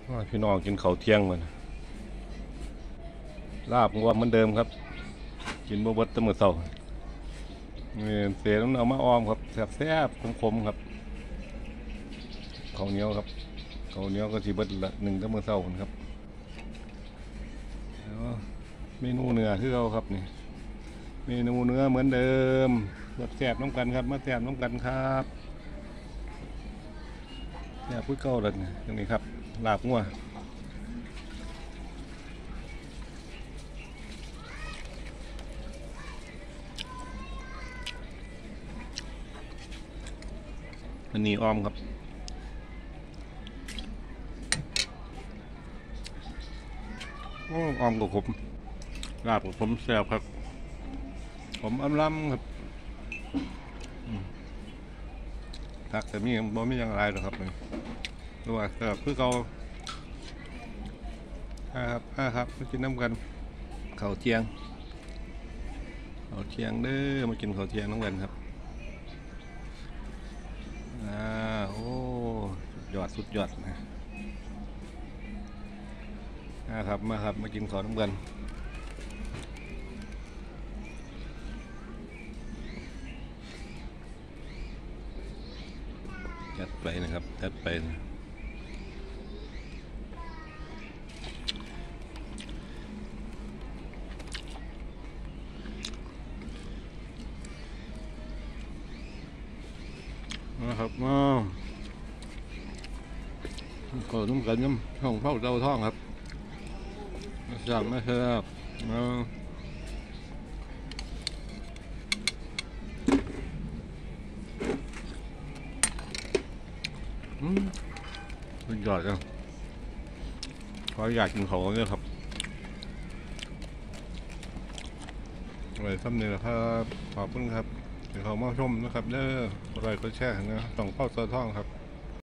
พี่น้องกินข้าวเที่ยงมันลาบงัวเหมือนเดิมครับกินบ่เบิดแต่มื้อเช้านี่เสียต้องเอามาออมครับแซ่บๆคมๆครับข้าวเหนียวครับข้าวเหนียวก็สิเบิดละ1แต่มื้อเช้าพุ่นครับแล้วเมนูเนื้อคือเราครับนี่เมนูเนื้อเหมือนเดิมแซ่บน้ำกันครับมาแซ่บน้ำกันครับแซ่บพื้นเก่าเลยอย่างนี้ครับลาบงัวอันนี้อ้อมครับอ้อมกับผมลาบกับผมแซ่บครับผมอำลำครับทักแต่มีบ่มีอย่างไรหรอกครับดูว่าแซ่บคือเก่าครับมากินน้ำกันข้าวเที่ยงเด้อมากินข้าวเที่ยงน้ำกันครับโอ้สุดยอดนะครับมาครับมากินข้าวน้ำกันจัดไปนะครับจัดไปนะครับก็น้ำกันน้ำช่องเผาเต้าท่องครับสั่งนะครับสุดยอดจังขออยากกินของเนี่ยครับไว้ซ้ำเนี่ยครับขอบคุณครับที่เขามาชมนะครับเด้ออะไรก็แช่นะช่องเผาเต้าท่องครับ